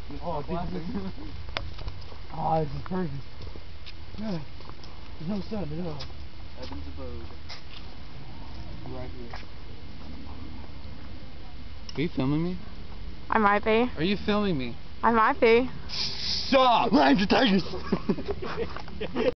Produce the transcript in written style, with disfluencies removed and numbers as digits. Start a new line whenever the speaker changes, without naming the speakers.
Oh, this is perfect. Yeah. There's no sun at all.
Heaven's abode.
Right here.
Are you filming me?
I might be.
Are you filming me?
I might be.
Stop! I'm the Tigers!